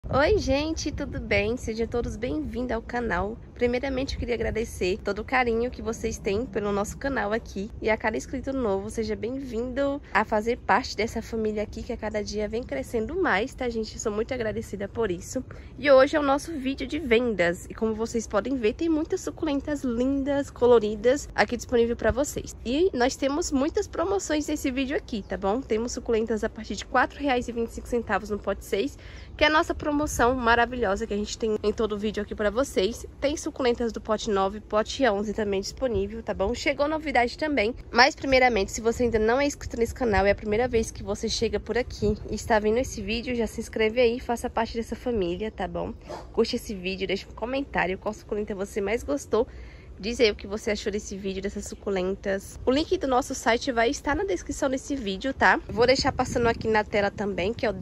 Oi gente, tudo bem? Sejam todos bem-vindos ao canal. Primeiramente eu queria agradecer todo o carinho que vocês têm pelo nosso canal aqui. E a cada inscrito novo, seja bem-vindo a fazer parte dessa família aqui que a cada dia vem crescendo mais, tá gente? Sou muito agradecida por isso. E hoje é o nosso vídeo de vendas. E como vocês podem ver, tem muitas suculentas lindas, coloridas aqui disponível para vocês. E nós temos muitas promoções nesse vídeo aqui, tá bom? Temos suculentas a partir de R$ 4,25 no pote 6, que é a nossa promoção maravilhosa que a gente tem em todo o vídeo aqui para vocês. Tem suculentas do pote 9, pote 11 também disponível, tá bom? Chegou novidade também, mas primeiramente, se você ainda não é inscrito nesse canal, é a primeira vez que você chega por aqui e está vendo esse vídeo, já se inscreve aí, faça parte dessa família, tá bom? Curte esse vídeo, deixa um comentário qual suculenta você mais gostou. Diz aí o que você achou desse vídeo, dessas suculentas. O link do nosso site vai estar na descrição desse vídeo, tá? Vou deixar passando aqui na tela também, que é o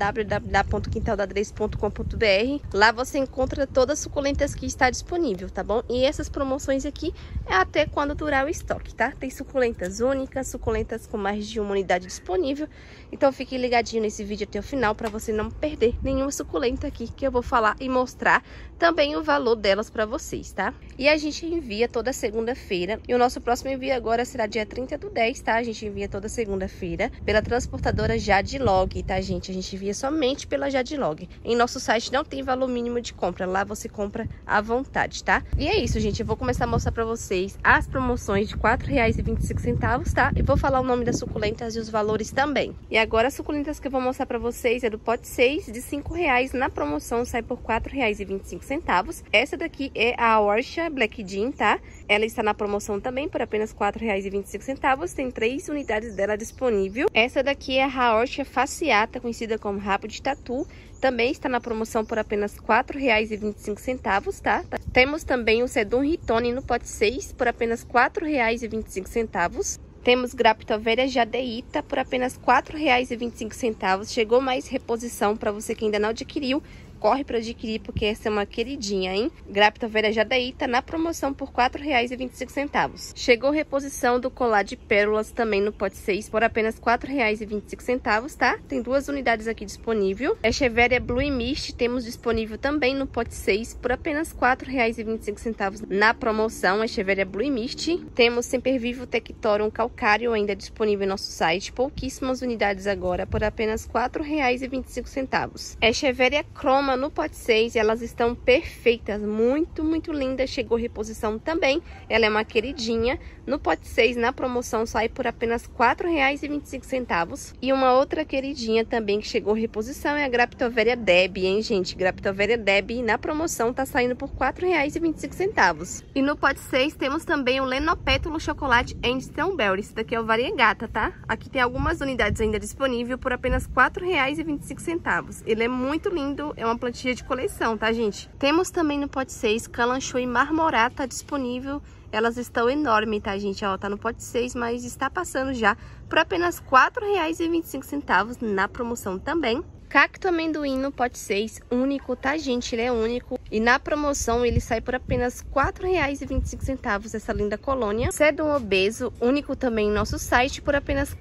www.quintaldadres.com.br. Lá você encontra todas as suculentas que está disponível, tá bom? E essas promoções aqui é até quando durar o estoque, tá? Tem suculentas únicas, suculentas com mais de uma unidade disponível. Então fique ligadinho nesse vídeo até o final para você não perder nenhuma suculenta aqui que eu vou falar e mostrar também o valor delas para vocês, tá? E a gente envia toda segunda-feira. E o nosso próximo envio agora será dia 30/10, tá? A gente envia toda segunda-feira pela transportadora Jadlog, tá, gente? A gente envia somente pela Jadlog. Em nosso site não tem valor mínimo de compra. Lá você compra à vontade, tá? E é isso, gente. Eu vou começar a mostrar pra vocês as promoções de R$ 4,25, tá? E vou falar o nome das suculentas e os valores também. E agora as suculentas que eu vou mostrar pra vocês é do pote 6 de R$ 5,00. Na promoção sai por R$ 4,25. Essa daqui é a Orcha Black Jean, tá? Ela está na promoção também por apenas R$ 4,25. Tem 3 unidades dela disponível. Essa daqui é a Raorcha Faciata, conhecida como rabo de tatu. Também está na promoção por apenas R$ 4,25, tá? Temos também o Sedum Ritone no pote 6 por apenas R$ 4,25. Temos Graptoveria Jadeíta por apenas R$ 4,25. Chegou mais reposição para você que ainda não adquiriu. Corre para adquirir porque essa é uma queridinha, hein? Graptoveria Jadeíta na promoção por R$ 4,25. Chegou reposição do colar de pérolas também no pote 6 por apenas R$ 4,25, tá? Tem 2 unidades aqui disponível. Echeveria Blue Mist temos disponível também no pote 6 por apenas R$ 4,25 na promoção. Echeveria Blue Mist. Temos Sempervivo Tectorum Calcário ainda disponível em nosso site. Pouquíssimas unidades agora por apenas R$ 4,25. Echeveria Chroma no pote 6, elas estão perfeitas, muito lindas. Chegou reposição também, ela é uma queridinha. No pote 6, na promoção, sai por apenas R$ 4,25. E uma outra queridinha também que chegou reposição é a Graptoveria Deb, hein, gente? Graptoveria Deb na promoção tá saindo por R$ 4,25. E no pote 6 temos também o Lenopétulo Chocolate and Strawberry. Esse daqui é o Variegata, tá? Aqui tem algumas unidades ainda disponível por apenas R$ 4,25. Ele é muito lindo, é uma plantinha de coleção, tá, gente? Temos também no pote 6 Calanchoe Marmorata disponível. Elas estão enormes, tá, gente? Ó, tá no pote 6, mas está passando já por apenas R$ 4,25 na promoção também. Cacto amendoim no pote 6, único, tá, gente? Ele é único. E na promoção ele sai por apenas R$ 4,25, essa linda colônia. Sedum obeso, único também em nosso site, por apenas R$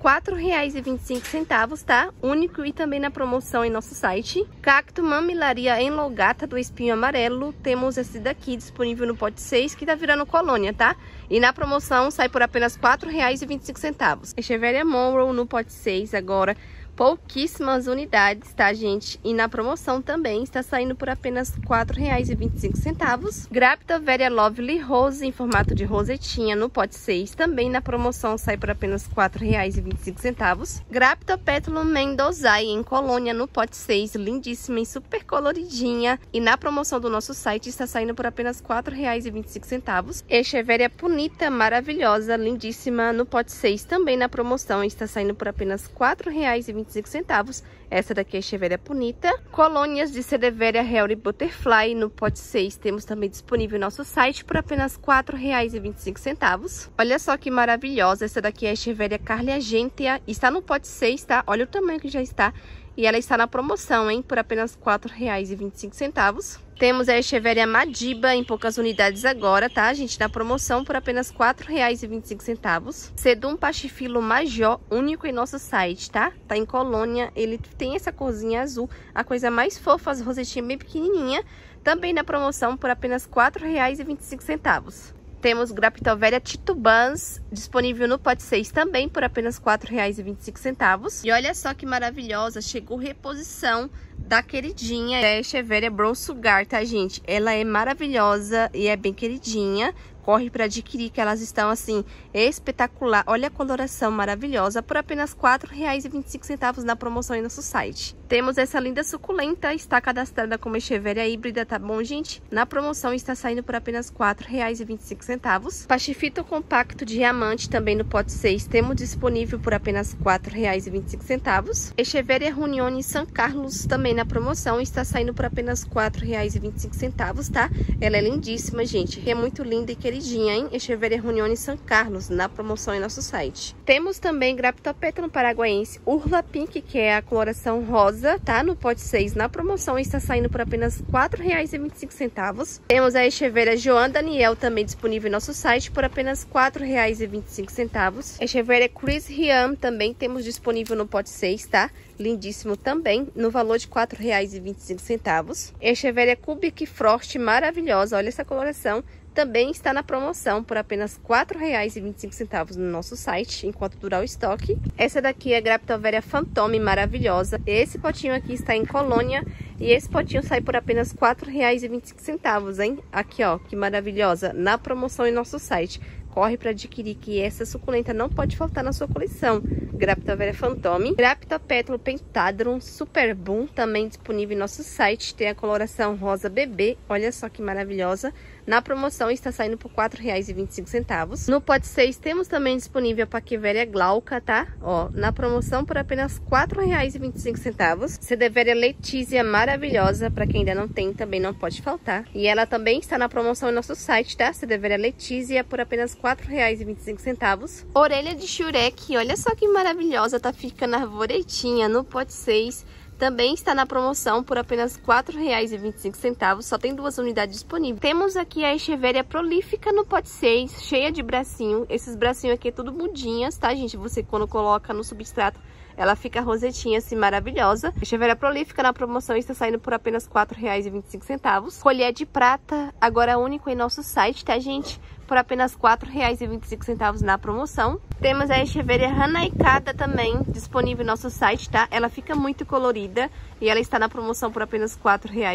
4,25, tá? Único e também na promoção em nosso site. Cacto mamilaria enlogata do espinho amarelo. Temos esse daqui disponível no pote 6, que tá virando colônia, tá? E na promoção sai por apenas R$ 4,25. Echeveria Monroe no pote 6 agora. Pouquíssimas unidades, tá, gente? E na promoção também está saindo por apenas R$ 4,25. Graptoveria Lovely Rose em formato de rosetinha no pote 6. Também na promoção sai por apenas R$ 4,25. Graptopetalum Mendozai em colônia no pote 6. Lindíssima e super coloridinha. E na promoção do nosso site está saindo por apenas R$ 4,25. Echeveria Punita maravilhosa, lindíssima no pote 6. Também na promoção está saindo por apenas R$ 4,25. Essa daqui é Echeveria Punita. Colônias de Cedeveria Hairy Butterfly no pote 6 temos também disponível em nosso site por apenas R$ 4,25. Olha só que maravilhosa, essa daqui é a Echeveria Carlia Gentia, está no pote 6, tá? Olha o tamanho que já está. E ela está na promoção, hein? Por apenas R$ 4,25. Temos a Echeveria Madiba em poucas unidades agora, tá, gente? Na promoção por apenas R$ 4,25. Sedum Pachifilo Major, único em nosso site, tá? Tá em Colônia, ele tem essa corzinha azul, a coisa mais fofa, as rosetinhas bem pequenininha. Também na promoção por apenas R$ 4,25. Temos Graptoveria titubans, disponível no pote 6 também por apenas R$ 4,25. E olha só que maravilhosa, chegou reposição da queridinha da Echeveria Brown Sugar, tá, gente? Ela é maravilhosa e é bem queridinha. Corre para adquirir, que elas estão assim, espetacular. Olha a coloração maravilhosa, por apenas R$ 4,25 na promoção em nosso site. Temos essa linda suculenta, está cadastrada como Echeveria híbrida, tá bom, gente? Na promoção está saindo por apenas R$ 4,25. Pachifito compacto diamante, também no pote 6, temos disponível por apenas R$ 4,25. Echeveria Runione San Carlos, também na promoção, está saindo por apenas R$ 4,25, tá? Ela é lindíssima, gente, é muito linda e querida. Hein? Echeveria Runione San Carlos, na promoção em nosso site. Temos também Graptopétalo Paraguaense Urla Pink, que é a coloração rosa, tá? No pote 6, na promoção, está saindo por apenas R$ 4,25. Temos a Echeveria Joan Daniel, também disponível em nosso site, por apenas R$ 4,25. Echeveria Chris Riam, também temos disponível no pote 6, tá? Lindíssimo também, no valor de R$ 4,25. Echeveria Cubic Frost, maravilhosa, olha essa coloração. Também está na promoção por apenas R$ 4,25 no nosso site, enquanto durar o estoque. Essa daqui é a Graptoveria Fantôme, maravilhosa. Esse potinho aqui está em Colônia e esse potinho sai por apenas R$ 4,25, hein? Aqui, ó, que maravilhosa, na promoção em nosso site. Corre para adquirir, que essa suculenta não pode faltar na sua coleção. Graptoveria Fantôme. Graptopétalo Pentadron Super Boom, também disponível em nosso site. Tem a coloração rosa bebê, olha só que maravilhosa. Na promoção está saindo por R$ 4,25. No pote 6 temos também disponível a Paquiveria Glauca, tá? Ó, na promoção por apenas R$ 4,25. Sedeveria Letícia, maravilhosa, para quem ainda não tem, também não pode faltar. E ela também está na promoção no nosso site, tá? Sedeveria Letícia por apenas R$ 4,25. Orelha de Shurek, olha só que maravilhosa, tá ficando arvoretinha no pote 6. Também está na promoção por apenas R$ 4,25, só tem 2 unidades disponíveis. Temos aqui a Echeveria Prolífica no pote 6, cheia de bracinho. Esses bracinhos aqui é tudo mudinhas, tá, gente? Você quando coloca no substrato, ela fica rosetinha assim, maravilhosa. Echeveria Prolífica na promoção está saindo por apenas R$ 4,25. Colher de prata, agora único em nosso site, tá, gente? Por apenas R$ 4,25 na promoção. Temos a Echeveria Hanaikada também, disponível no nosso site, tá? Ela fica muito colorida e ela está na promoção por apenas R$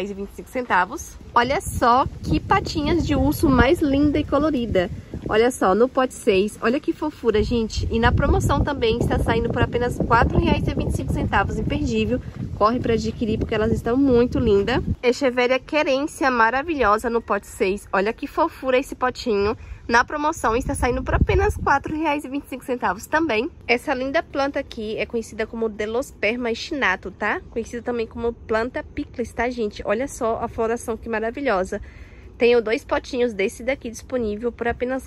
4,25. Olha só que patinhas de urso mais linda e colorida. Olha só, no pote 6, olha que fofura, gente. E na promoção também está saindo por apenas R$ 4,25, imperdível. Corre para adquirir porque elas estão muito lindas. Echeveria Querência, maravilhosa no pote 6. Olha que fofura esse potinho. Na promoção está saindo por apenas R$ 4,25 também. Essa linda planta aqui é conhecida como Delosperma estinato, tá? Conhecida também como planta picles, tá, gente? Olha só a floração que maravilhosa. Tenho 2 potinhos desse daqui disponível por apenas R$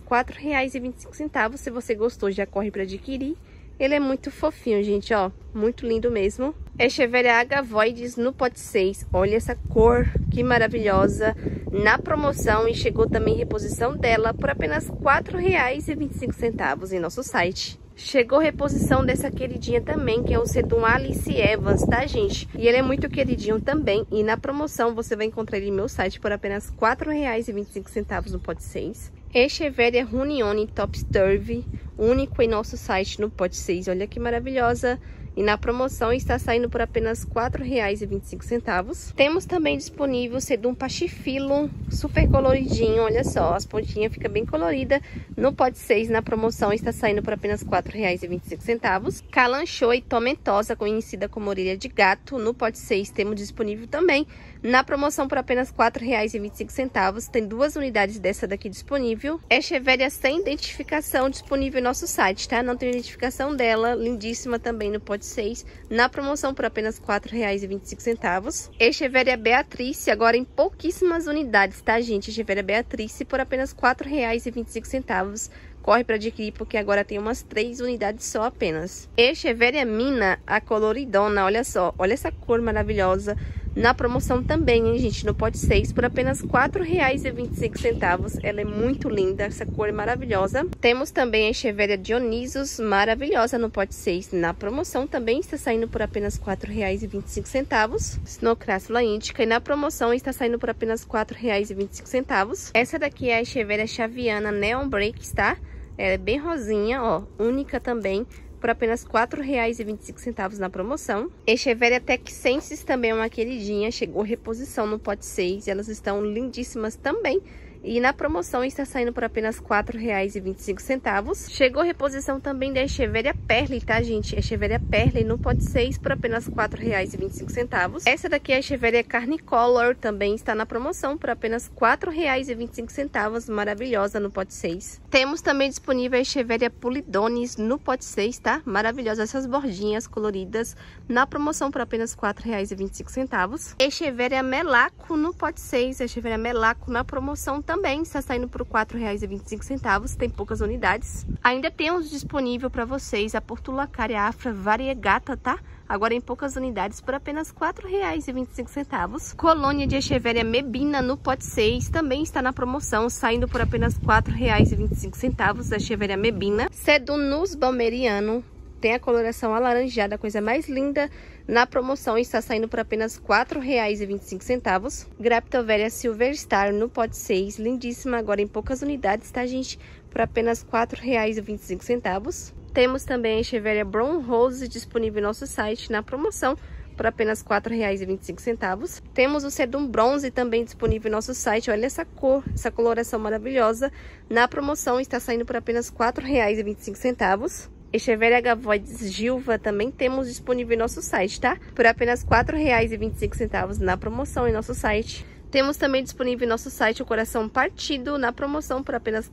4,25. Se você gostou, já corre para adquirir. Ele é muito fofinho, gente, ó. Muito lindo mesmo. Echeveria Agavoides no pote 6. Olha essa cor, que maravilhosa. Na promoção, e chegou também reposição dela por apenas R$ 4,25 em nosso site. Chegou reposição dessa queridinha também, que é o Sedum Alice Evans, tá, gente? E ele é muito queridinho também. E na promoção você vai encontrar ele no meu site por apenas R$ 4,25 no pote 6. Echeveria Runione Top Sturvy, único em nosso site no pote 6. Olha que maravilhosa. E na promoção está saindo por apenas R$ 4,25. Temos também disponível o Sedum Pachifilo, super coloridinho, olha só, as pontinhas ficam bem coloridas. No pote 6, na promoção, está saindo por apenas R$ 4,25. Calanchoe Tomentosa, conhecida como orelha de gato, no pote 6 temos disponível também. Na promoção por apenas R$ 4,25. Tem 2 unidades dessa daqui disponível. Echeveria sem identificação disponível no nosso site, tá? Não tem identificação dela, lindíssima também no pote 6. Na promoção por apenas R$ 4,25. Echeveria Beatrice, agora em pouquíssimas unidades, tá, gente? Echeveria Beatrice por apenas R$ 4,25. corre para adquirir porque agora tem umas 3 unidades só apenas. Echeveria Mina, a coloridona, olha só, olha essa cor maravilhosa. Na promoção também, hein, gente, no pote 6 por apenas R$ 4,25. Ela é muito linda, essa cor é maravilhosa. Temos também a Echeveria Dionysus, maravilhosa no pote 6. Na promoção também está saindo por apenas R$ 4,25. Sinocrássula Índica, e na promoção está saindo por apenas R$ 4,25. Essa daqui é a Echeveria Xaviana Neon Breaks, tá? Ela é bem rosinha, ó, única também, por apenas R$ 4,25 na promoção. Echeveria Texensis também é uma queridinha, chegou reposição no pote 6, elas estão lindíssimas também. E na promoção está saindo por apenas R$ 4,25. Chegou reposição também da Echeveria Perle, tá, gente? Echeveria Perle no pote 6 por apenas R$ 4,25. Essa daqui é a Echeveria Carnicolor, também está na promoção por apenas R$ 4,25. Maravilhosa no pote 6. Temos também disponível a Echeveria Pulidones no pote 6, tá? Maravilhosa essas bordinhas coloridas na promoção por apenas R$ 4,25. Echeveria Melaco no pote 6, Echeveria Melaco na promoção também está saindo por R$ 4,25, tem poucas unidades. Ainda temos disponível para vocês a Portulacaria Afra Variegata, tá? Agora em poucas unidades por apenas R$ 4,25. Colônia de Echeveria Mebina no pote 6 também está na promoção, saindo por apenas R$ 4,25 da Echeveria Mebina. Sedunus Balmeriano, tem a coloração alaranjada, a coisa mais linda. Na promoção está saindo por apenas R$ 4,25. Graptoveria Silver Star no pote 6, lindíssima, agora em poucas unidades, tá, gente? Por apenas R$ 4,25. Temos também a Echeveria Brown Rose disponível no nosso site na promoção por apenas R$ 4,25. Temos o Sedum Bronze também disponível no nosso site. Olha essa cor, essa coloração maravilhosa. Na promoção está saindo por apenas R$ 4,25. Echeveria Gavoides Gilva também temos disponível em nosso site, tá? Por apenas R$ 4,25 na promoção em nosso site. Temos também disponível em nosso site o Coração Partido na promoção por apenas R$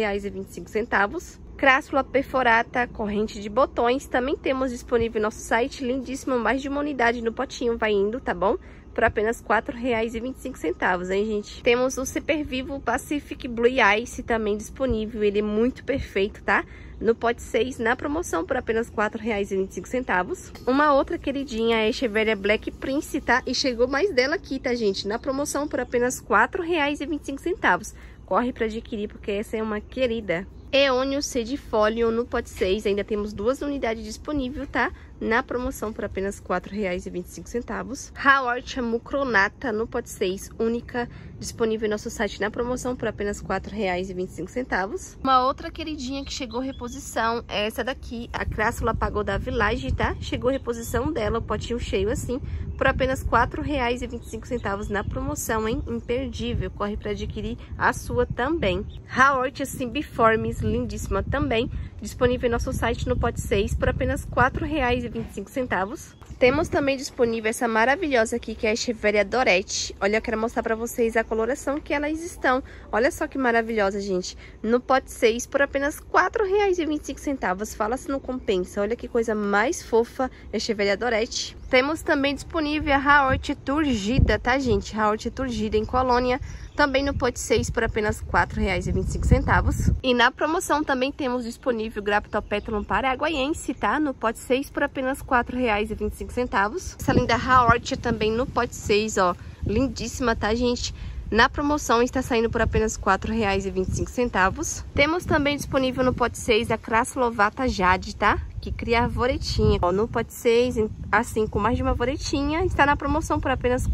4,25. Crassula Perforata, corrente de botões, também temos disponível em nosso site, lindíssimo, mais de uma unidade no potinho vai indo, tá bom? Por apenas R$ 4,25, hein, gente? Temos o Super Vivo Pacific Blue Ice também disponível, ele é muito perfeito, tá? No pote 6, na promoção, por apenas R$ 4,25. Uma outra queridinha é a Echeveria Black Prince, tá? E chegou mais dela aqui, tá, gente? Na promoção, por apenas R$ 4,25. Corre para adquirir, porque essa é uma querida. Eônio Cedifólio no pote 6, ainda temos 2 unidades disponíveis, tá? Na promoção por apenas R$ 4,25. Haworthia Mucronata no pote 6, única, disponível no nosso site na promoção por apenas R$ 4,25. Uma outra queridinha que chegou reposição é essa daqui, a Crassula Pagoda Village, tá? Chegou reposição dela, o potinho cheio assim, por apenas R$ 4,25 na promoção, hein? Imperdível, corre para adquirir a sua também. Haworthia Cymbiformis, lindíssima também, disponível em nosso site no pote 6 por apenas R$ 4,25. Temos também disponível essa maravilhosa aqui, que é a Echeveria Dorette. Olha, eu quero mostrar pra vocês a coloração que elas estão. Olha só que maravilhosa, gente. No pote 6 por apenas R$ 4,25. Fala se não compensa. Olha que coisa mais fofa, Echeveria Dorette. Temos também disponível a Haworthia Turgida, tá, gente? Haworthia Turgida em Colônia. Também no pote 6 por apenas R$ 4,25. E na promoção também temos disponível o Graptopetulum paraguaiense, tá? No pote 6 por apenas R$ 4,25. Essa linda Haworthia também no pote 6, ó. Lindíssima, tá, gente? Na promoção está saindo por apenas R$ 4,25. Temos também disponível no pote 6 a Crassula Ovata Jade, tá? Que cria arvoretinha. Ó, no pote 6, assim, com mais de uma arvoretinha, está na promoção por apenas R$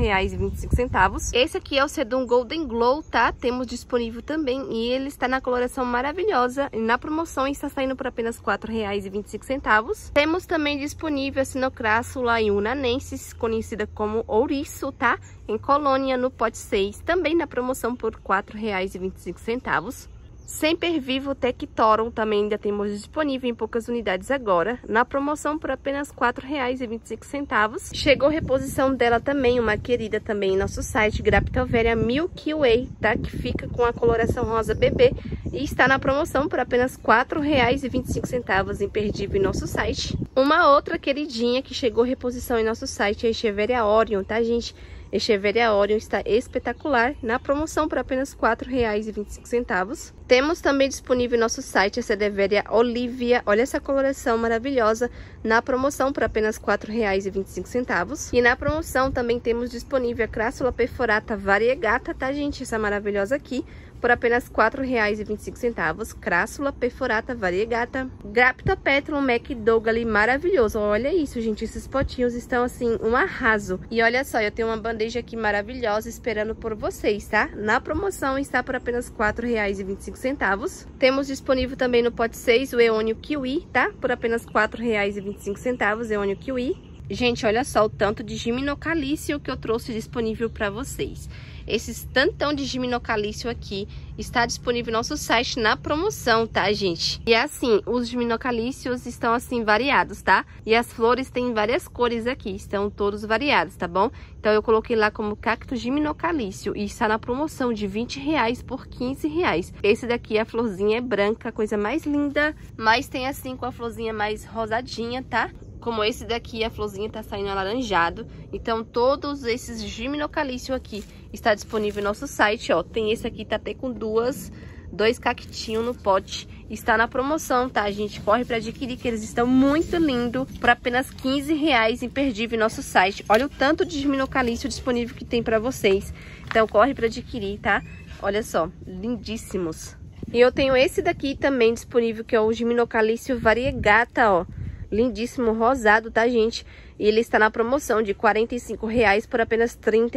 4,25. Esse aqui é o Sedum Golden Glow, tá? Temos disponível também e ele está na coloração maravilhosa. E na promoção está saindo por apenas R$ 4,25. Temos também disponível a Sinocrássula Iunanensis, conhecida como ouriço, tá? Em Colônia, no pote 6, também na promoção por R$ 4,25. Semper Vivo Tectorum também ainda temos disponível em poucas unidades agora, na promoção por apenas R$ 4,25. Chegou reposição dela também, uma querida também em nosso site, Graptoveria Milky Way, tá? Que fica com a coloração rosa bebê e está na promoção por apenas R$ 4,25, imperdível em nosso site. Uma outra queridinha que chegou reposição em nosso site é a Echeveria Orion, tá, gente? Echeveria Orion está espetacular, na promoção por apenas R$ 4,25. Temos também disponível em nosso site a Sadeveria Olivia. Olha essa coloração maravilhosa, na promoção por apenas R$ 4,25. E na promoção também temos disponível a Crassula Perforata Variegata, tá, gente? Essa maravilhosa aqui, por apenas R$ 4,25. Crassula Perforata Variegata. Graptopetrum McDougall, maravilhoso. Olha isso, gente. Esses potinhos estão assim, um arraso. E olha só, eu tenho uma bandeja aqui maravilhosa esperando por vocês, tá? Na promoção está por apenas R$ 4,25. Temos disponível também no pote 6 o Eônio Kiwi, tá? Por apenas R$ 4,25, Eônio Kiwi. Gente, olha só o tanto de Giminocalício que eu trouxe disponível para vocês. Esse tantão de Giminocalício aqui está disponível no nosso site na promoção, tá, gente? E assim, os Giminocalícios estão assim variados, tá? E as flores têm várias cores aqui, estão todos variados, tá bom? Então eu coloquei lá como cacto Giminocalício e está na promoção de R$20 por R$15. Esse daqui, a florzinha é branca, coisa mais linda, mas tem assim com a florzinha mais rosadinha, tá? Como esse daqui, a florzinha tá saindo alaranjado. Então, todos esses Giminocalício aqui está disponível no nosso site, ó. Tem esse aqui, tá até com dois cactinhos no pote. Está na promoção, tá, gente? Corre para adquirir, que eles estão muito lindos. Por apenas R$15, imperdível, no nosso site. Olha o tanto de Giminocalício disponível que tem para vocês. Então, corre para adquirir, tá? Olha só, lindíssimos. E eu tenho esse daqui também disponível, que é o Giminocalício Variegata, ó. Lindíssimo, rosado, tá, gente? E ele está na promoção de R$45 por apenas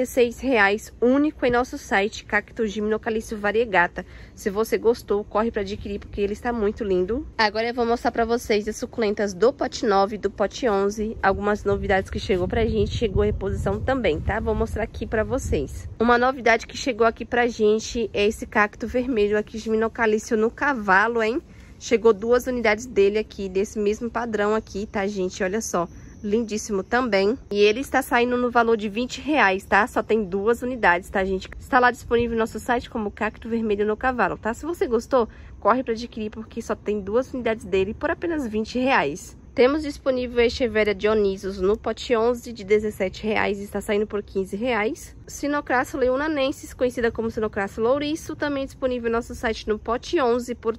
R$36, único em nosso site, cacto Giminocalício Variegata. Se você gostou, corre para adquirir, porque ele está muito lindo. Agora eu vou mostrar para vocês as suculentas do pote 9 e do pote 11, algumas novidades que chegou pra gente, chegou reposição também, tá? Vou mostrar aqui para vocês. Uma novidade que chegou aqui pra gente é esse cacto vermelho aqui, Giminocalício no cavalo, hein? Chegou 2 unidades dele aqui, desse mesmo padrão aqui, tá, gente? Olha só, lindíssimo também. E ele está saindo no valor de R$20, tá? Só tem 2 unidades, tá, gente? Está lá disponível no nosso site como cacto vermelho no cavalo, tá? Se você gostou, corre para adquirir, porque só tem 2 unidades dele por apenas R$20. Temos disponível a Echeveria Dionysus no pote 11 de R$17, está saindo por R$15. Sinocrassula leonanensis, conhecida como Sinocrassula ouriço, também disponível no nosso site no pote 11 por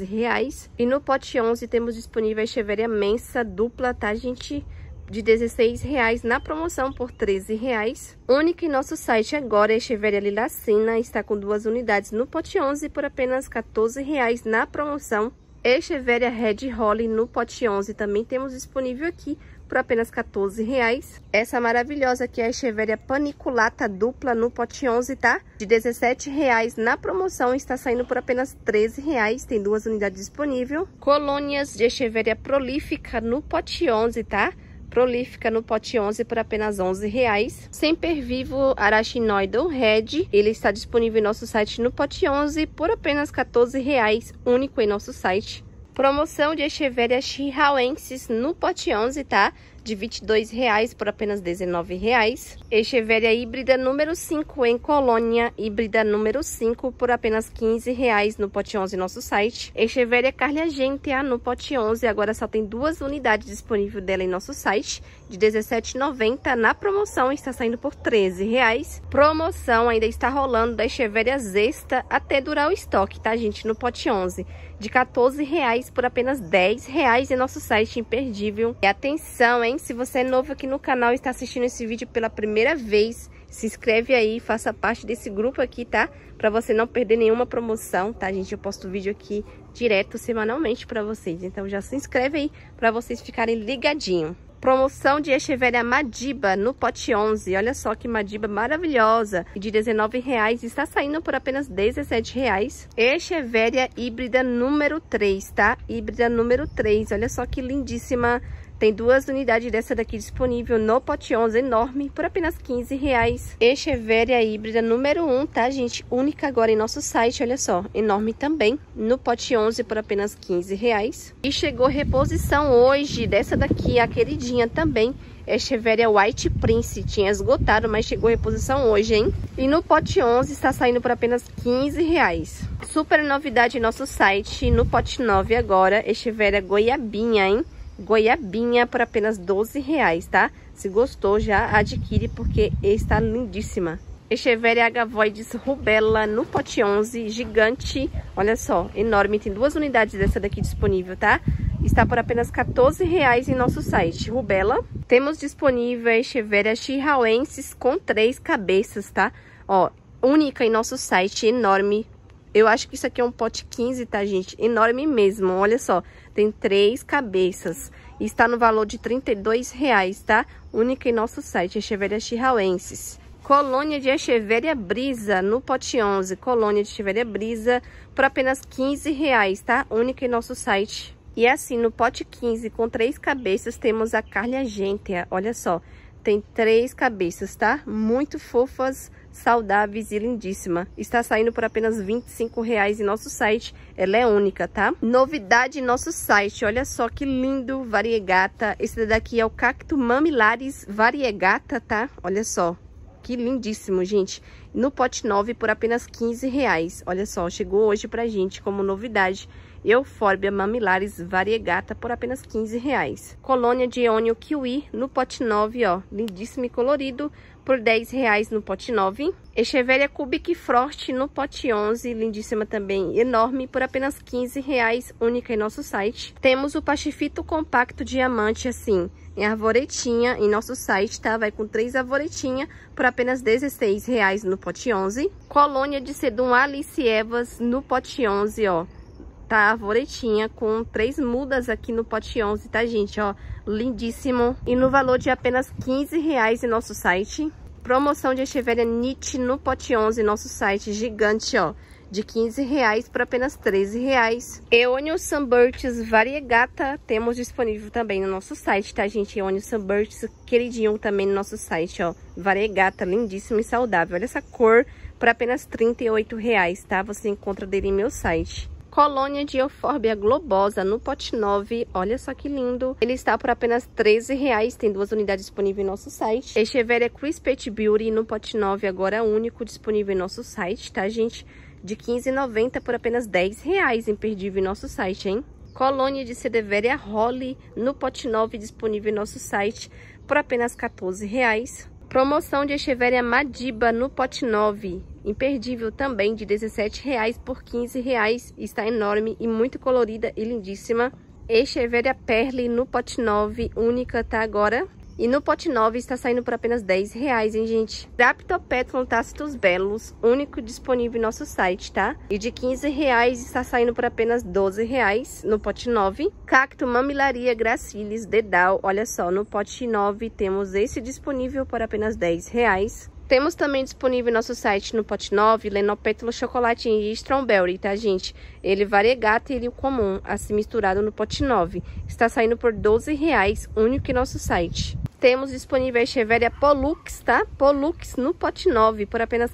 R$13. E no pote 11 temos disponível a Echeveria mensa dupla, tá, gente? De R$16, na promoção por R$13. Única em nosso site agora é a Echeveria lilacina, está com 2 unidades no pote 11 por apenas R$14 na promoção. Echeveria Red Holly no pote 11 também temos disponível aqui por apenas R$14. Essa maravilhosa aqui é a Echeveria paniculata dupla no pote 11, tá? De R$17 na promoção, está saindo por apenas R$13. Tem 2 unidades disponíveis. Colônias de Echeveria prolífica no pote 11, tá? Prolífica no pote 11 por apenas R$11. Sempervivo Arachinoidal Red, ele está disponível em nosso site no pote 11 por apenas R$14, único em nosso site. Promoção de Echeveria Chihauensis no pote 11, tá? De R$22 por apenas R$19. Echeveria híbrida número 5 em Colônia, híbrida número 5 por apenas R$15 no pote 11 nosso site. Echeveria Carlia Gentea no pote 11, agora só tem 2 unidades disponíveis dela em nosso site, de R$17,90. Na promoção está saindo por R$13. Promoção ainda está rolando da Echeveria Zesta até durar o estoque, tá, gente? No pote 11, de R$14 por apenas R$10 em nosso site, imperdível. E atenção, hein? Se você é novo aqui no canal e está assistindo esse vídeo pela primeira vez, se inscreve aí, faça parte desse grupo aqui, tá? Pra você não perder nenhuma promoção, tá, gente? Eu posto vídeo aqui direto, semanalmente pra vocês. Então já se inscreve aí pra vocês ficarem ligadinhos. Promoção de Echeveria Madiba no pote 11. Olha só que Madiba maravilhosa. De R$19 está saindo por apenas R$17. Echeveria híbrida número 3, tá? Híbrida número 3. Olha só que lindíssima. Tem 2 unidades dessa daqui disponível no pote 11 enorme por apenas R$15. Echeveria híbrida número 1, tá, gente? Única agora em nosso site, olha só. Enorme também, no pote 11 por apenas R$15. E chegou reposição hoje dessa daqui, a queridinha também. Echeveria White Prince, tinha esgotado, mas chegou reposição hoje, hein? E no pote 11 está saindo por apenas R$15. Super novidade em nosso site, no pote 9 agora, Echeveria Goiabinha, hein? Goiabinha por apenas R$12, tá? Se gostou, já adquire porque está lindíssima. Echeveria agavoides rubella no pote 11, gigante, olha só, enorme. Tem 2 unidades dessa daqui disponível, tá? Está por apenas R$14 em nosso site. Rubella. Temos disponível a Echeveria chihuahuensis com 3 cabeças, tá? Ó, única em nosso site, enorme. Eu acho que isso aqui é um pote 15, tá, gente? Enorme mesmo, olha só. Tem 3 cabeças. Está no valor de R$32, tá? Única em nosso site, Echeveria chihuahuensis. Colônia de Echeveria brisa no pote 11. Colônia de Echeveria brisa por apenas R$15, tá? Única em nosso site. E assim, no pote 15, com 3 cabeças, temos a Carlia Gentea. Olha só, tem 3 cabeças, tá? Muito fofas, saudáveis e lindíssima. Está saindo por apenas R$25 em nosso site. Ela é única, tá? Novidade em nosso site. Olha só que lindo, variegata. Esse daqui é o Cacto Mamilaris variegata, tá? Olha só. Que lindíssimo, gente. No pote 9 por apenas R$15. Olha só, chegou hoje pra gente como novidade. Euphorbia mamilaris variegata por apenas R$15. Colônia de Eônio kiwi no pote 9, ó. Lindíssimo e colorido por R$10 no pote 9. Echeveria cubic frost no pote 11. Lindíssima também, enorme, por apenas R$15. Única em nosso site. Temos o pachifito compacto diamante, assim, em arvoretinha em nosso site, tá? Vai com 3 arvoretinhas por apenas R$16 no pote 11. Colônia de sedum Alice Evas no pote 11, ó. Tá, arvoretinha com 3 mudas aqui no pote 11, tá, gente? Ó, lindíssimo. E no valor de apenas R$15 em nosso site. Promoção de Echeveria Nietzsche no pote 11 em nosso site, gigante, ó. De R$15 por apenas R$13. Eônio Sunbursts variegata temos disponível também no nosso site, tá, gente? Eônio Sunbursts queridinho também no nosso site, ó. Variegata, lindíssimo e saudável. Olha essa cor, por apenas R$38, tá? Você encontra dele em meu site. Colônia de Euphorbia globosa no pote 9, olha só que lindo. Ele está por apenas R$13, tem 2 unidades disponíveis em nosso site. Echeveria Crispet Beauty no pote 9, agora único, disponível em nosso site, tá, gente? De R$15,90 por apenas R$10, imperdível em nosso site, hein? Colônia de Cedeveria Holly no pote 9, disponível em nosso site, por apenas R$14. Promoção de Echeveria Madiba no pote 9, imperdível também, de R$17 por R$15. Está enorme e muito colorida e lindíssima. Echeveria Perle no pote 9, única, tá, agora. E no pote 9 está saindo por apenas R$10, hein, gente? Graptopetron Tácitos Belos, único disponível em nosso site, tá? E de R$15 está saindo por apenas R$12 no pote 9. Cacto Mamilaria Gracilis Dedal, olha só, no pote 9 temos esse disponível por apenas R$10. Temos também disponível em nosso site no pote 9, Lenopétalo Chocolate e Strawberry, tá, gente? Ele variegata e ele comum, assim misturado no pote 9. Está saindo por R$12, único em nosso site. Temos disponível a Echeveria Pollux, tá? Pollux no pote 9 por apenas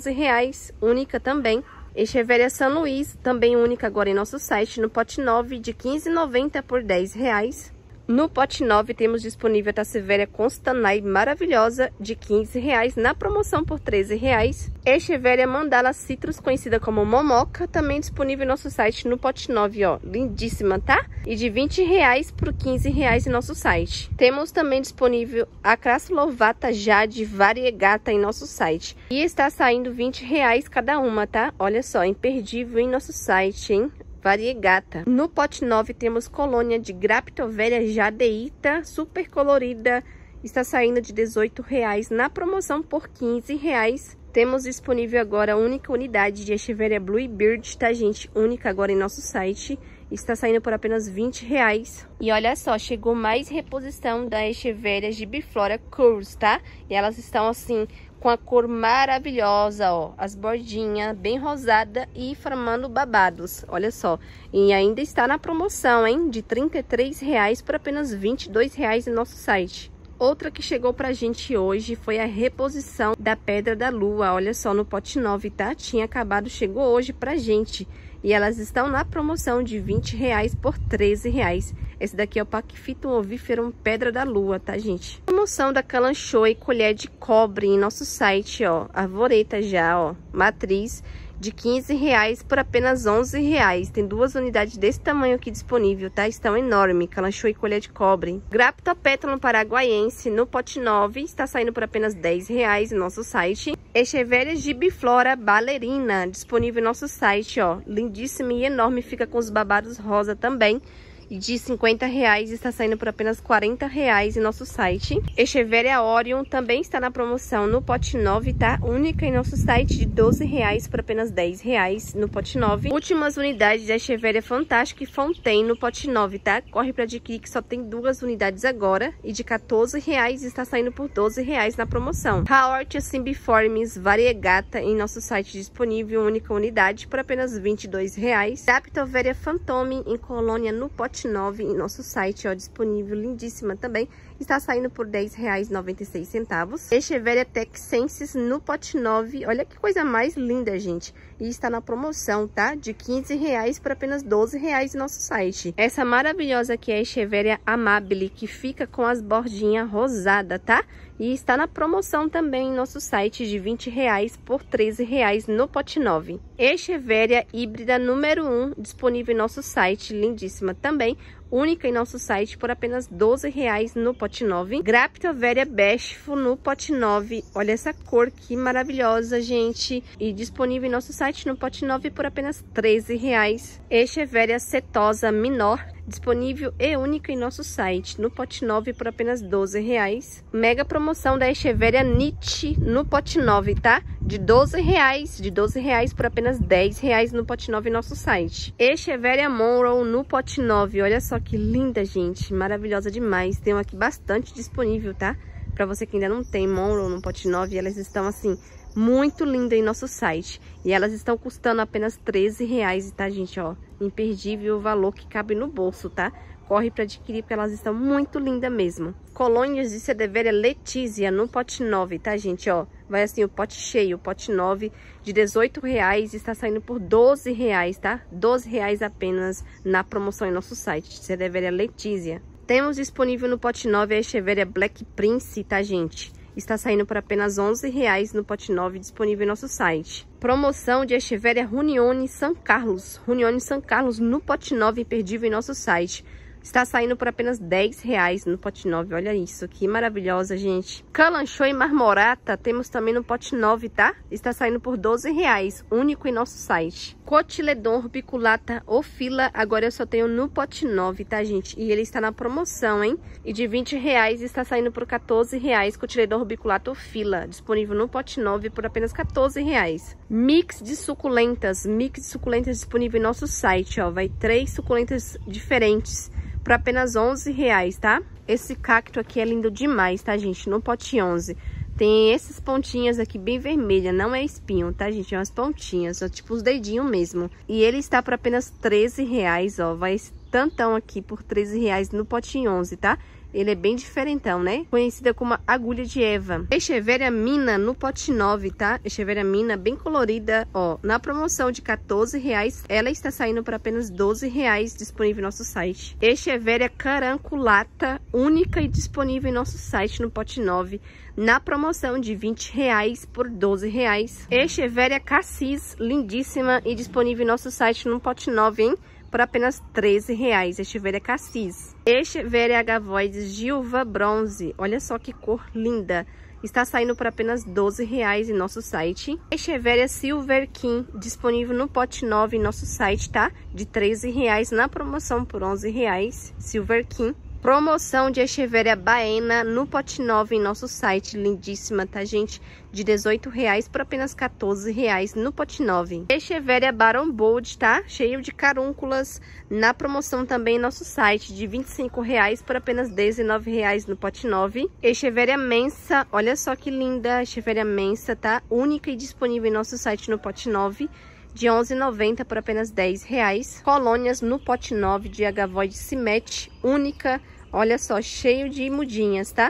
R$14, única também. Echeveria San Luís, também única agora em nosso site, no pote 9 de R$15,90 por R$10. No pote 9 temos disponível a Tasseveria Constanay maravilhosa de R$15, na promoção por R$13. Echeveria Mandala Citrus, conhecida como Momoca, também disponível em nosso site no pote 9, ó, lindíssima, tá? E de R$20 por R$15 em nosso site. Temos também disponível a Crassulovata Jade variegata em nosso site. E está saindo R$20 cada uma, tá? Olha só, imperdível em nosso site, hein? Variegata. No pote 9 temos colônia de Graptoveria jadeíta, super colorida. Está saindo de R$18, na promoção por R$15. Temos disponível agora a única unidade de Echeveria Bluebird, tá, gente? Única agora em nosso site. Está saindo por apenas R$20. E olha só, chegou mais reposição da Echeveria Gibiflora Curls, tá? E elas estão assim, com a cor maravilhosa, ó. As bordinhas bem rosada e formando babados. Olha só. E ainda está na promoção, hein? De R$33 por apenas R$22 em nosso site. Outra que chegou pra gente hoje foi a reposição da Pedra da Lua. Olha só, no pote 9, tá? Tinha acabado, chegou hoje pra gente. E elas estão na promoção de R$20 por R$13. Esse daqui é o Paquifitum oviferum Pedra da Lua, tá, gente? Promoção da Kalanchoe colher de cobre em nosso site, ó. Arvoreta já, ó. Matriz de R$15 por apenas R$11. Tem 2 unidades desse tamanho aqui disponível, tá? Estão enorme. Kalanchoe colher de cobre. Graptopétalo paraguaiense no pote 9 está saindo por apenas R$10 no nosso site. Echeveria gibiflora ballerina disponível no nosso site, ó. Lindíssima e enorme, fica com os babados rosa também. E de R$50 está saindo por apenas R$40 em nosso site. Echeveria Orion também está na promoção no pote 9, tá? Única em nosso site, de R$12 por apenas R$10 no pote 9. Últimas unidades da Echeveria Fantástica e Fontaine no pote 9, tá? Corre para adquirir que só tem 2 unidades agora. E de R$14 está saindo por R$12 na promoção. Haortia Cymbiformes variegata em nosso site disponível, única unidade por apenas R$22. Daptoveria Fantome em colônia no pote 9 em nosso site, ó, disponível, lindíssima também, está saindo por R$10,96. Echeveria texensis no pote 9, olha que coisa mais linda, gente, e está na promoção, tá? De R$15 por apenas R$12 no nosso site. Essa maravilhosa aqui é a Echeveria amabile, que fica com as bordinhas rosadas, tá? E está na promoção também em nosso site de R$20 por R$13 no pote 9. Echeveria híbrida número 1, disponível em nosso site, lindíssima também, única em nosso site por apenas R$12 no pote 9. Graptoveria Beshfo no pote 9, olha essa cor que maravilhosa, gente, e disponível em nosso site no pote 9 por apenas R$13. Echeveria setosa minor, disponível e única em nosso site no pote 9 por apenas R$12. Mega promoção da Echeveria Nietzsche no pote 9, tá? De R$12 por apenas R$10 no pote 9 em nosso site. Echeveria Monroe no pote 9, olha só que linda, gente, maravilhosa demais. Tem aqui bastante disponível, tá? Pra você que ainda não tem Monroe no pote 9, elas estão assim muito linda em nosso site. E elas estão custando apenas R$13, tá, gente, ó? Imperdível o valor que cabe no bolso, tá? Corre para adquirir porque elas estão muito lindas mesmo. Colônias de Sedeveria Letícia no pote 9, tá, gente, ó? Vai assim o pote cheio, o pote 9 de R$18 está saindo por R$12, tá? R$12 apenas na promoção em nosso site, Sedeveria Letícia. Temos disponível no pote 9 a Echeveria Black Prince, tá, gente? Está saindo por apenas R$11 no pote 9, disponível em nosso site. Promoção de Echeveria Runione San Carlos. Runione San Carlos no pote 9, imperdível em nosso site. Está saindo por apenas R$10 no pote 9. Olha isso, que maravilhosa, gente. Kalanchoe Marmorata temos também no pote 9, tá? Está saindo por R$12, único em nosso site. Cotiledon Rubiculata Ofila, agora eu só tenho no pote 9, tá, gente? E ele está na promoção, hein? E de R$20 está saindo por R$14. Cotiledon Rubiculata Ofila, disponível no pote 9 por apenas R$14. Mix de suculentas disponível em nosso site, ó. Vai 3 suculentas diferentes por apenas R$11, tá? Esse cacto aqui é lindo demais, tá, gente? No pote 11. Tem esses pontinhas aqui bem vermelha, não é espinho, tá, gente? É umas pontinhas, ó, tipo os dedinhos mesmo. E ele está por apenas R$13, ó. Vai esse tantão aqui por R$13 no pote 11, tá? Ele é bem diferentão, né? Conhecida como agulha de Eva. Echeveria Mina no pote 9, tá? Echeveria Mina bem colorida, ó. Na promoção de R$14, ela está saindo por apenas R$12, disponível em nosso site. Echeveria Caranculata, única e disponível em nosso site no pote 9. Na promoção de R$20 por R$12. Echeveria Cassis, lindíssima e disponível em nosso site no pote 9, hein? Por apenas R$13, Echeveria Cassis. Echeveria Agavoides Gilva Bronze, olha só que cor linda. Está saindo por apenas R$12 em nosso site. Echeveria Silver King, disponível no pote 9 em nosso site, tá? De R$13 na promoção por R$11, Silver King. Promoção de Echeveria Baena no pote 9 em nosso site, lindíssima, tá, gente? De R$18 por apenas R$14 no pote 9. Echeveria Baron Bold, tá? Cheio de carúnculas, na promoção também em nosso site, de R$25 por apenas R$19 no pote 9. Echeveria Mensa, olha só que linda, Echeveria Mensa, tá? Única e disponível em nosso site no pote 9. De R$11,90 por apenas R$10. Colônias no pote 9 de Agavoide Cimete, única. Olha só, cheio de mudinhas, tá?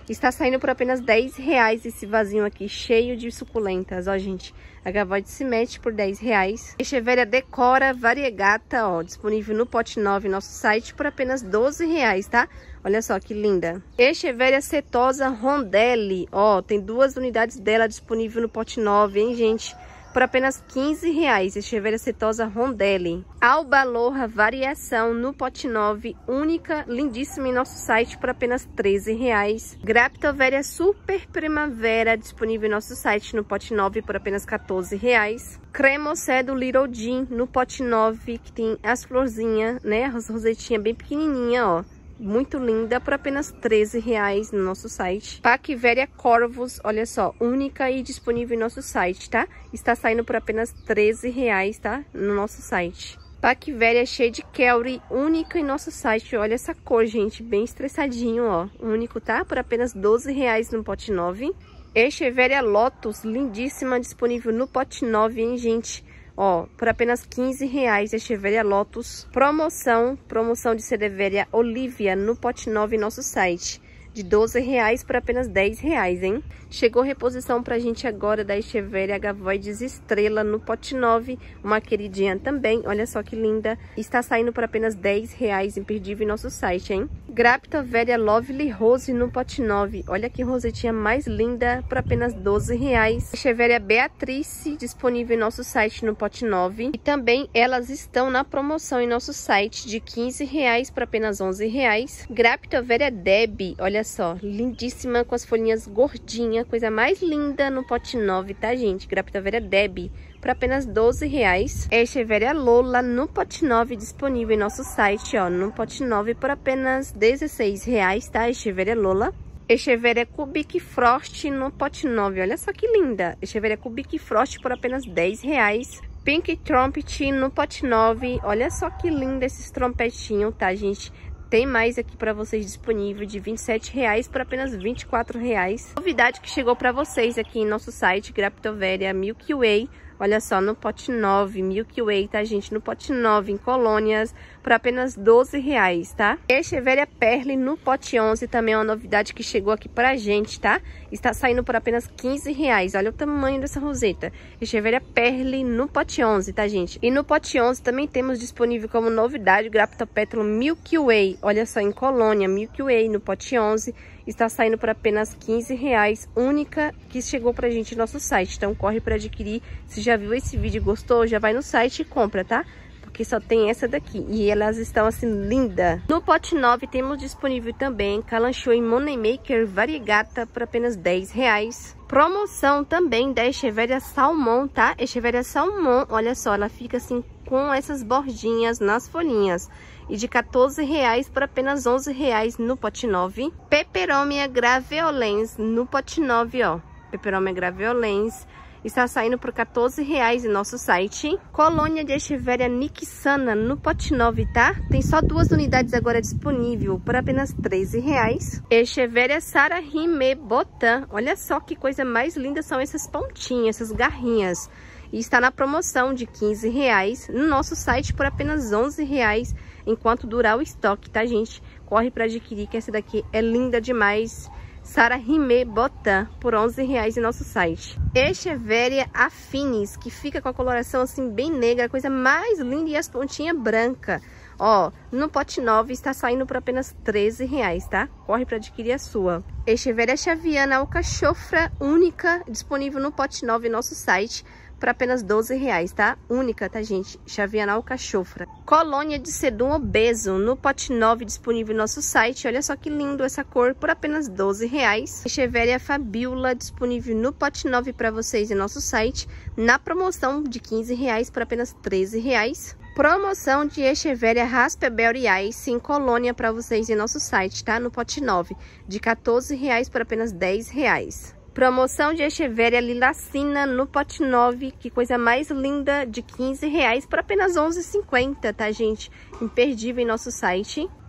Está saindo por apenas R$10 esse vasinho aqui, cheio de suculentas, ó, gente. A Gavoide se mete por R$10. Echeveria Decora Variegata, ó, disponível no pote 9 nosso site por apenas R$12, tá? Olha só que linda. Echeveria Setosa Rondelli, ó, tem 2 unidades dela disponível no pote 9, hein, gente? Por apenas R$15, Echeveria Setosa Rondelli. Albaloha Variação no pote 9, única, lindíssima em nosso site por apenas R$13. Graptoveria Super Primavera, disponível em nosso site no pote 9 por apenas R$14. Cremocé do Little Jean no pote 9, que tem as florzinhas, né, as rosetinhas bem pequenininha, ó. Muito linda, por apenas R$13 no nosso site. Paquiveria Corvus, olha só, única e disponível em nosso site, tá? Está saindo por apenas R$13, tá? No nosso site. Paquiveria Shade Kelly, única em nosso site. Olha essa cor, gente, bem estressadinho, ó. Único, tá? Por apenas R$12 no pote 9. Echeveria Lotus, lindíssima, disponível no pote 9, hein, gente? Ó, por apenas R$15, Echeveria Lotus. Promoção de Cereveria Olivia no pote 9 em nosso site. De R$12 por apenas R$10, hein? Chegou reposição pra gente agora da Echeveria Gavoides Estrela no pote 9. Uma queridinha também, olha só que linda. Está saindo por apenas R$10, imperdível em nosso site, hein? Graptoveria Lovely Rose no pote 9. Olha que rosetinha mais linda, por apenas R$12. Echeveria Beatrice, disponível em nosso site no pote 9. E também elas estão na promoção em nosso site de R$15 por apenas R$11. Graptoveria Debbie, olha só, lindíssima com as folhinhas gordinhas, coisa mais linda no pote 9, tá, gente? Graptoveria Debbie, por apenas R$12. Echeveria Lola no pote 9, disponível em nosso site, ó, no pote 9 por apenas R$16, tá? Echeveria Lola. Echeveria Cubic Frost no pote 9, olha só que linda. Echeveria Cubic Frost por apenas R$10. Pink Trumpet no pote 9, olha só que linda esses trompetinhos, tá, gente? Tem mais aqui para vocês disponível de R$27 por apenas R$24. Novidade que chegou para vocês aqui em nosso site, Graptoveria Milky Way. Olha só, no pote 9, Milky Way, tá, gente? No pote 9, em colônias, por apenas R$12, tá? Echeveria Perle no pote 11, também é uma novidade que chegou aqui pra gente, tá? Está saindo por apenas R$15. Olha o tamanho dessa roseta. Echeveria Perle no pote 11, tá, gente? E no pote 11 também temos disponível como novidade o Graptopétalo Milky Way. Olha só, em colônia, Milky Way no pote 11. Está saindo por apenas R$15, única, que chegou pra gente no nosso site. Então corre para adquirir. Se já viu esse vídeo e gostou, já vai no site e compra, tá? Porque só tem essa daqui. E elas estão assim, linda. No pote 9 temos disponível também Kalanchoe Moneymaker Variegata por apenas R$10. Promoção também da Echeveria Salmon, tá? Echeveria Salmon, olha só, ela fica assim com essas bordinhas nas folhinhas. E de R$14 por apenas R$11 no pote 9. Peperomia Graveolens no pote 9, ó. Peperomia Graveolens. Está saindo por R$14 em nosso site. Colônia de Echeveria Nixana no pote 9, tá? Tem só 2 unidades agora disponível por apenas R$13. Echeveria Sara Rime Botan. Olha só que coisa mais linda são essas pontinhas, essas garrinhas. E está na promoção de R$15 no nosso site por apenas R$11 enquanto durar o estoque, tá, gente? Corre para adquirir que essa daqui é linda demais. Sara Rime Botan por R$11 em nosso site. Echeveria Affinis, que fica com a coloração assim bem negra, coisa mais linda, e as pontinhas brancas. Ó, no pote 9 está saindo por apenas R$13, tá? Corre para adquirir a sua. Echeveria Xaviana Alcachofra única, disponível no pote 9 em nosso site por apenas R$12, tá? Única, tá, gente? Xaviana Alcachofra. Colônia de Sedum Obeso no pote 9, disponível no nosso site. Olha só que lindo essa cor, por apenas R$12. Echeveria Fabiola, disponível no pote 9 para vocês em nosso site, na promoção de R$15 por apenas R$13. Promoção de Echeveria Raspberry Ice em colônia para vocês em nosso site, tá? No pote 9, de R$14 por apenas R$10. Promoção de Echeveria Lilacina no pote 9, que coisa mais linda, de R$15 por apenas R$11,50, tá, gente? Imperdível em nosso site.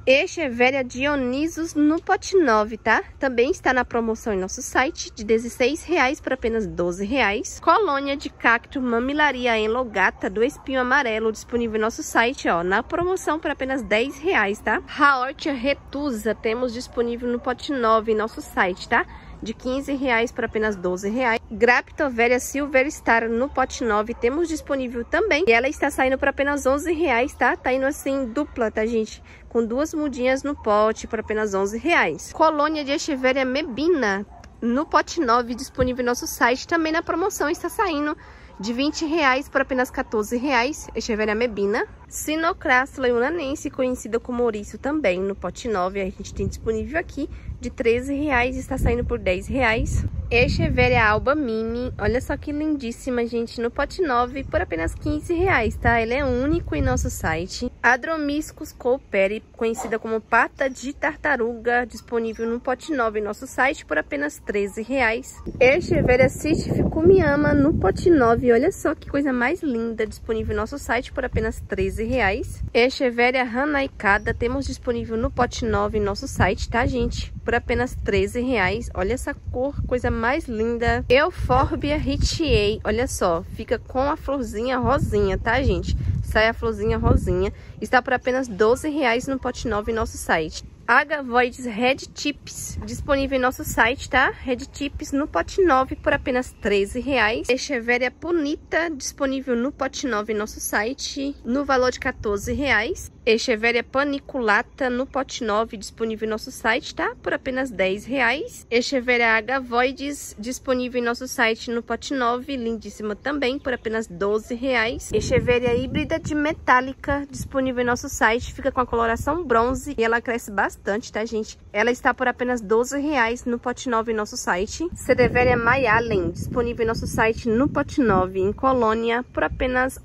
Echeveria Dionysus no pote 9, tá? Também está na promoção em nosso site, de R$16 por apenas R$12. Colônia de cacto Mamilaria Enlogata do espinho amarelo, disponível em nosso site, ó, na promoção por apenas R$10, tá? Haortia retusa, temos disponível no pote 9 em nosso site, tá? De R$15 por apenas R$12. Graptoveria Silver Star no pote 9 temos disponível também. E ela está saindo por apenas R$11, tá? Tá indo assim dupla, tá, gente? Com 2 mudinhas no pote por apenas R$11. Colônia de Echeveria Mebina no pote 9, disponível em nosso site. Também na promoção está saindo de R$20 por apenas R$14. Echeveria Mebina. Sinocrástula Yunanense, conhecida como ouriço, também no pote 9. A gente tem disponível aqui de R$13, está saindo por R$10. Echeveria Alba Mini, olha só que lindíssima, gente, no pote 9 por apenas R$15, tá? Ele é único em nosso site. Adromiscus cooperi, conhecida como pata de tartaruga, disponível no pote 9 em nosso site por apenas R$13. Echeveria Cistificumiyama no pote 9, olha só que coisa mais linda, disponível em nosso site por apenas R$13. Echeveria Hanaikada, temos disponível no pote 9 em nosso site, tá, gente? Por apenas R$13. Olha essa cor, coisa mais linda. Euphorbia Ritiei, olha só, fica com a florzinha rosinha, tá, gente? Sai a florzinha rosinha. Está por apenas R$12 no pote 9 em nosso site. Agavoides Red Tips, disponível em nosso site, tá? Red Tips no pote 9 por apenas R$13. Echeveria Punita, disponível no pote 9 em nosso site, no valor de R$14. Echeveria Paniculata no pote 9, disponível em nosso site, tá? Por apenas R$10. Echeveria Agavoides, disponível em nosso site no pote 9, lindíssima também, por apenas R$12. Echeveria Híbrida de Metálica, disponível em nosso site, fica com a coloração bronze e ela cresce bastante, tá, gente? Ela está por apenas R$12 no pote 9 em nosso site. Cereveria Mayalen, disponível em nosso site no pote 9 em Colônia, por apenas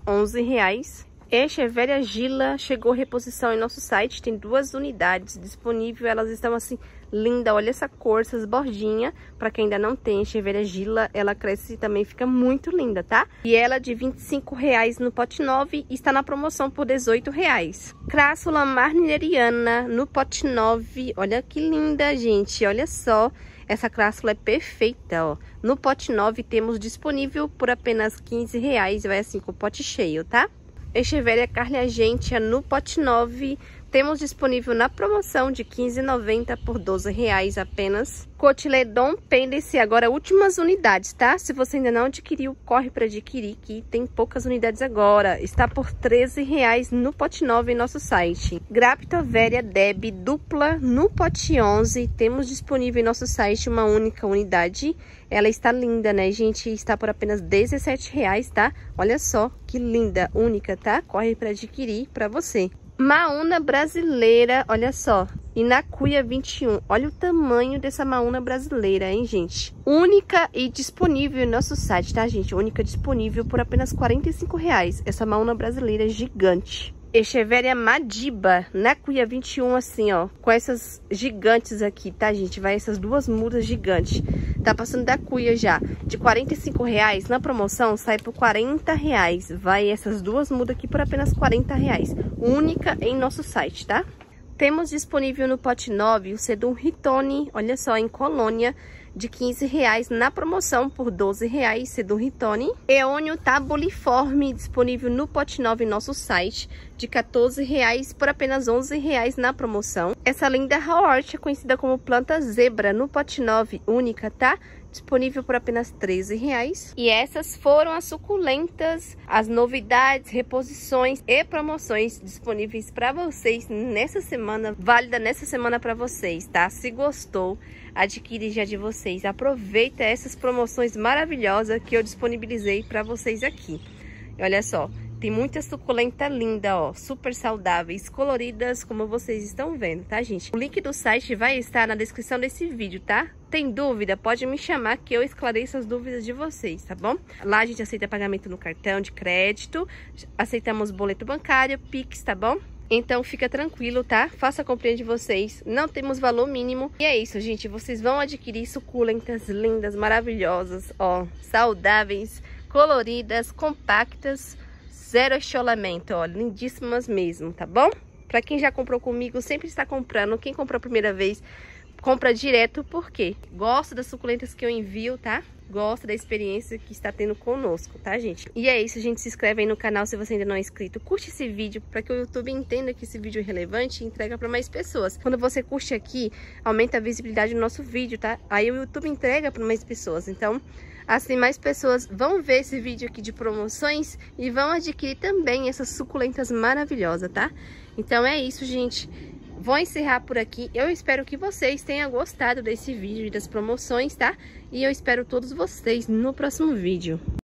R$11. Echeveria Gila chegou reposição em nosso site, tem 2 unidades disponíveis, elas estão assim, linda, olha essa cor, essas bordinhas, para quem ainda não tem Echeveria Gila, ela cresce e também fica muito linda, tá? E ela de R$25 no pote 9 está na promoção por R$18. Crassula marneriana no pote 9, olha que linda, gente, olha só. Essa crassula é perfeita, ó. No pote 9 temos disponível por apenas R$15, vai assim com o pote cheio, tá? Echeveria Carliagentia no pote 9, temos disponível na promoção de R$15,90 por R$12 apenas. Cotiledon Pendency, agora últimas unidades, tá? Se você ainda não adquiriu, corre para adquirir, que tem poucas unidades agora. Está por R$13 no pote 9 em nosso site. Graptoveria Deb dupla no pote 11, temos disponível em nosso site uma única unidade. Ela está linda, né, gente? Está por apenas R$17, tá? Olha só que linda, única, tá? Corre para adquirir para você. Maúna brasileira, olha só, Inacuia 21, olha o tamanho dessa maúna brasileira, hein, gente? Única e disponível no nosso site, tá, gente? Única disponível por apenas R$45, essa maúna brasileira gigante. Echeveria Madiba, Nacuia 21, assim, ó, com essas gigantes aqui, tá, gente? Vai essas 2 mudas gigantes. Tá passando da cuia já. De R$45, na promoção sai por R$40. Vai essas 2 mudas aqui por apenas R$40. Única em nosso site, tá? Temos disponível no pote 9 o Sedum Ritone, olha só, em Colônia, de R$15 na promoção por R$12, Sedum Ritone. Eônio Tabuliforme, disponível no pote 9 em nosso site, de R$14 por apenas R$11 na promoção. Essa linda Haortia, conhecida como planta zebra, no pote 9, única, tá? Disponível por apenas R$13. E essas foram as suculentas, as novidades, reposições e promoções disponíveis para vocês nessa semana, válida nessa semana para vocês, tá? Se gostou, adquire já de vocês. Aproveita essas promoções maravilhosas que eu disponibilizei para vocês aqui. E olha só, tem muita suculenta linda, ó, super saudáveis, coloridas, como vocês estão vendo, tá, gente? O link do site vai estar na descrição desse vídeo, tá? Tem dúvida? Pode me chamar que eu esclareço as dúvidas de vocês, tá bom? Lá a gente aceita pagamento no cartão de crédito, aceitamos boleto bancário, Pix, tá bom? Então fica tranquilo, tá? Faça a comprinha de vocês, não temos valor mínimo. E é isso, gente, vocês vão adquirir suculentas lindas, maravilhosas, ó, saudáveis, coloridas, compactas, zero estolamento, ó, lindíssimas mesmo, tá bom? Pra quem já comprou comigo, sempre está comprando. Quem comprou a primeira vez, compra direto, porque gosta das suculentas que eu envio, tá? Gosta da experiência que está tendo conosco, tá, gente? E é isso, gente. Se inscreve aí no canal se você ainda não é inscrito. Curte esse vídeo para que o YouTube entenda que esse vídeo é relevante e entrega para mais pessoas. Quando você curte aqui, aumenta a visibilidade do nosso vídeo, tá? Aí o YouTube entrega para mais pessoas. Então, assim, mais pessoas vão ver esse vídeo aqui de promoções e vão adquirir também essas suculentas maravilhosas, tá? Então é isso, gente. Vou encerrar por aqui. Eu espero que vocês tenham gostado desse vídeo e das promoções, tá? E eu espero todos vocês no próximo vídeo.